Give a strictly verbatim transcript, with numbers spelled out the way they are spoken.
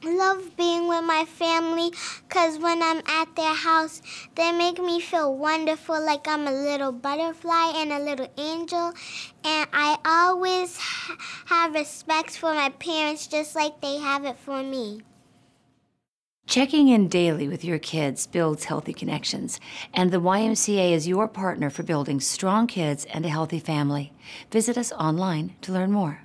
love being with my family because when I'm at their house, they make me feel wonderful, like I'm a little butterfly and a little angel. And I always ha- have respect for my parents just like they have it for me. Checking in daily with your kids builds healthy connections, and the Y M C A is your partner for building strong kids and a healthy family. Visit us online to learn more.